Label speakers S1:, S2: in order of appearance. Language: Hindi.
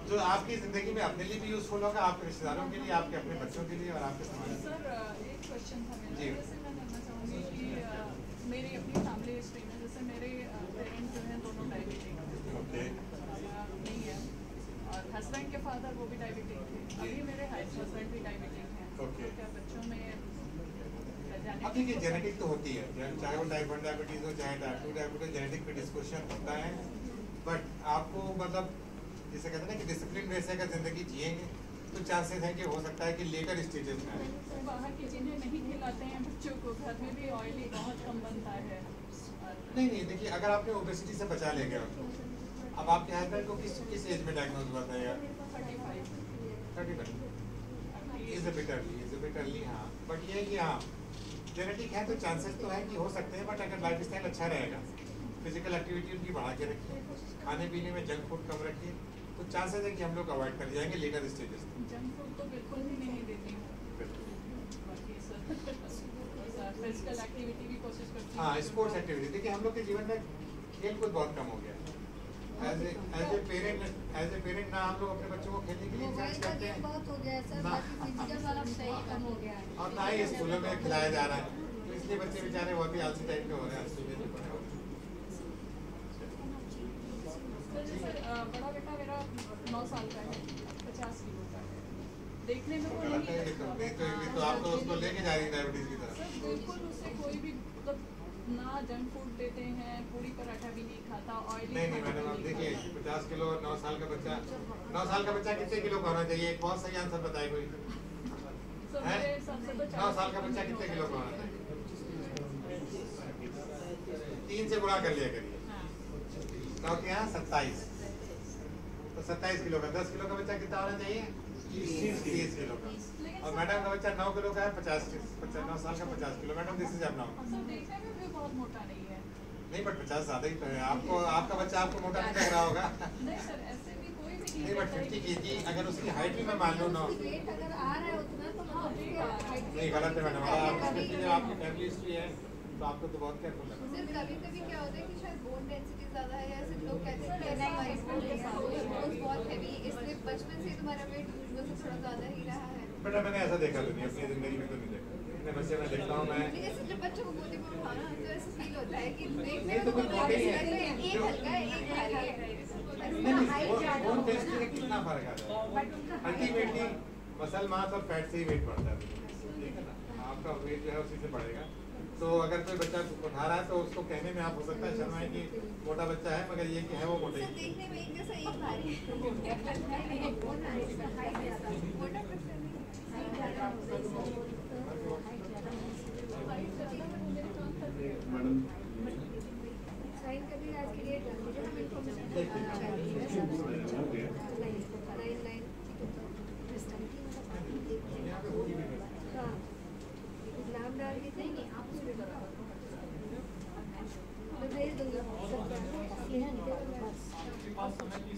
S1: जो आपकी जिंदगी में अपने लिए भी यूजफुल होगा, आपके रिश्तेदारों के लिए, आपके अपने बच्चों के लिए और आपके समाज में।
S2: सर एक क्वेश्चन था मेरा,
S1: जी।
S2: जैसे मैं जानना चाहूँगी कि मेरी अपनी फैमिली हिस्ट्री में जैसे मेरे पेरेंट्स जो हैं दोनों डायबिटिक हैं।
S1: ओके।
S2: नहीं है, और हस्बैंड के फादर वो भी डायबिटिक थे। अभी मेरे हस्बैंड भी डायबिटिक हैं।
S1: ओके।
S2: तो क्या बच्चों में
S1: अब देखिए जेनेटिक तो होती है, चाहे वो टाइप 1 डायबिटीज हो चाहे टाइप 2 डायबिटीज, जेनेटिक प्रीडिस्पोजिशन होता है। बट आपको मतलब जैसे कहते हैं ना कि डिसिप्लिन वैसे अगर जिंदगी जिएंगे तो चांसेस हैं कि हो सकता है कि लेटर स्टेजेस में आए।
S2: बाहर की चीज़ें नहीं खिलाते हैं बच्चों को, घर में भी ऑयली बहुत कम बनता है।
S1: नहीं देखिए, अगर आपने ओबेसिटी से बचा लेंगे उनको, अब आपके हस्बैंड को किस एज में डायग्नोज हुआ था यार? 35 इज अ बिट अर्ली। हाँ, बट ये है कि हाँ जेनेटिक है तो चांसेस तो है कि हो सकते हैं, बट अगर लाइफ स्टाइल अच्छा रहेगा, फिजिकल एक्टिविटी उनकी बढ़ा के रखिए, खाने पीने में जंक फूड कम रखिए, तो चांसेस है कि हम लोग अवॉइड कर जाएंगे लेटर स्टेजेस।
S2: जंक फूड तो बिल्कुल भी नहीं देती हूँ। फिजिकल एक्टिविटी भी कोशिश करती हूँ।
S1: हाँ, स्पोर्ट्स एक्टिविटी। देखिए हम लोग के जीवन में खेल कूद बहुत कम हो गया है। एज ए पेरेंट ना हम लोग अपने बच्चों को खेलने के लिए इंकरेज करते हैं,
S3: बहुत हो गया है सर, बाकी फिजिकल वाला सही कम हो गया है
S1: और ना ही स्कूलों में खिलाया जा रहा है, तो इसलिए बच्चे बेचारे बहुत ही आलसी टाइप के हो रहे हैं।
S2: जैसे बड़ा बेटा मेरा 9 साल का है, 50 किलो का है। देखने में वो नहीं
S1: तो आप तो उसको लेके जा रही है डायबिटीज की तरफ।
S2: सर बिल्कुल उससे कोई भी मतलब ना जंक फूड देते हैं, पूरी पराठा भी नहीं खाता, ऑयली
S1: नहीं मैडम, आप देखिए 50 किलो 9 साल का बच्चा, 9 साल का बच्चा कितने किलो का होना चाहिए? एक बहुत सही आंसर बताए कोई। 9 साल का बच्चा कितने किलो का होना चाहिए? 3 से गुणा कर लिया करिए। 9 के यहाँ 27, तो 27 किलो का 10 किलो का बच्चा कितना होना चाहिए? 30 किलो का। और मैडम का बच्चा 9 किलो का है, 9 साल का 50 kilo. Madam this is abnormal.
S2: देखने में भी बहुत मोटा नहीं है।
S1: नहीं बट 50 ज्यादा ही तो है। आपको आपका बच्चा आपको मोटा नहीं लग रहा होगा।
S2: नहीं सर, ऐसे भी कोई भी
S1: नहीं बट 50 kg अगर उसकी हाइट भी मैं मान लूँ 9,
S3: वेट अगर आ रहा है उतना तो
S1: नहीं गलत है मैडम। आपकी फैमिली हिस्ट्री है तो आपको तो बहुत केयरफुल है।
S3: सिर्फ कभी क्या होता है कि शायद बोन डेंसिटी ज्यादा है, या सिर्फ लोग कहते हैं कि हमारी बोन्स बहुत हैवी, इसलिए बचपन से तुम्हारा वेट यूजुअल से थोड़ा ज्यादा ही रहा है।
S1: बेटा मैंने ऐसा देखा तो नहीं, अपनी जिंदगी में तो नहीं देखा। इतने बच्चे मैं देखता हूँ मैं,
S3: जैसे जब बच्चों को गोदी में उठाना तो ऐसा फील होता है कि देखने
S1: नहीं तो
S3: में
S1: कुछ मोटे ही है।
S3: एक हल्का है एक भारी है।
S1: नहीं बोन डेंसिटी में कितना फर्क आता है? अल्टीमेटली मसल मास और फैट से ही वेट बढ़ता है, ठीक है ना? आपका वेट जो है उसी से बढ़ेगा। तो अगर कोई बच्चा उठा रहा है तो उसको कहने में आप हो सकता है शर्मा है कि मोटा बच्चा है, मगर ये कि है वो मोटे ही।
S3: देखने में एक जैसा एक भारी है। मोटा प्रेफर साइन कभी आज के लिए नाम डाल के नहीं आप मैं भेज दूंगी।